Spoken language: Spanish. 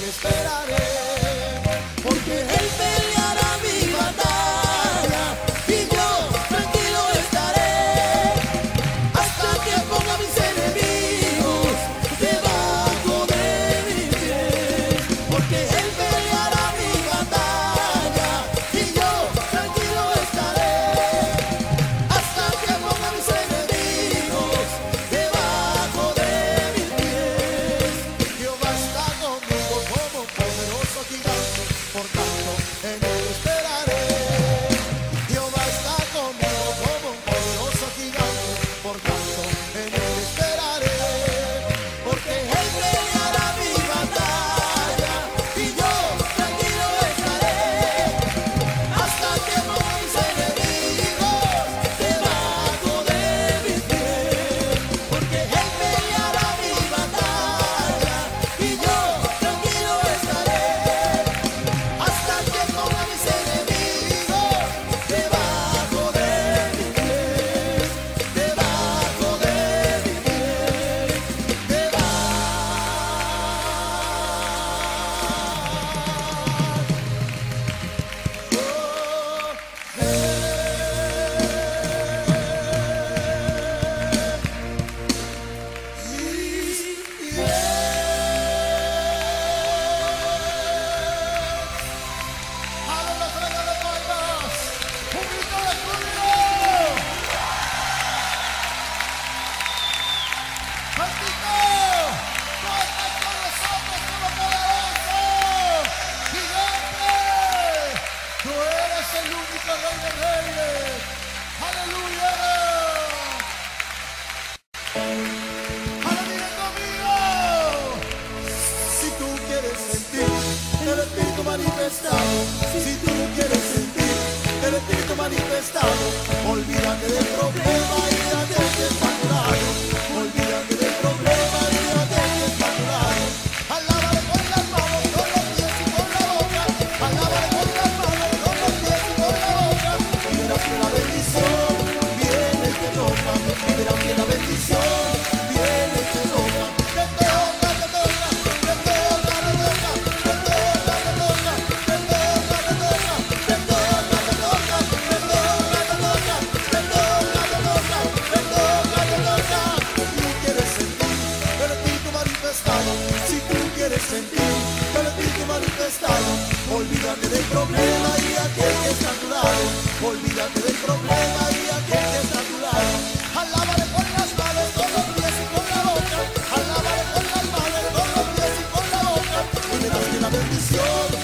esperaré, porque Él peleará mi batalla y yo tranquilo estaré hasta que ponga a mis enemigos debajo de mis pies, porque Él peleará mi batalla y yo tranquilo estaré hasta que ponga a mis enemigos debajo de mis pies. Jehová está conmigo como un poderoso gigante, por tanto en Él esperaré. Jehová está conmigo como un poderoso gigante, por tanto en Él esperaré, porque Él peleará mi batalla y yo tranquilo estaré hasta que ponga a mis enemigos debajo de mis pies, porque Él peleará mi batalla y yo tranquilo estaré hasta que ponga a mis enemigos debajo de mis pies, debajo de mis pies, debajo. Tú eres el único Rey de Reyes. Aleluya. Aleluya conmigo. Si tú quieres sentir el Espíritu manifestado, si tú quieres sentir el Espíritu manifestado, olvídate del problema y date el que está a tu lado. Olvídate del problema y date el que está a tu lado. Alábale con las manos, con los pies y con la boca. Alábale con las manos, con los pies y con la boca. Y verás que la bendición viene y te toca. Y verás que la bendición viene y te toca. Te toca, te toca, te toca, te toca, te toca, te toca, te toca, te toca, te toca, te toca, te toca, te toca, te toca, te toca, te toca, te toca. Si tú quieres sentir el Espíritu manifestado, si tú quieres sentir el Espíritu manifestado, olvídate del problema y aquel que está a tu lado. Olvídate del problema y aquel que está a tu lado. Alábale con las manos, con los pies y con la boca. Alábale con las manos, con los pies y con la boca. Y verás que la bendición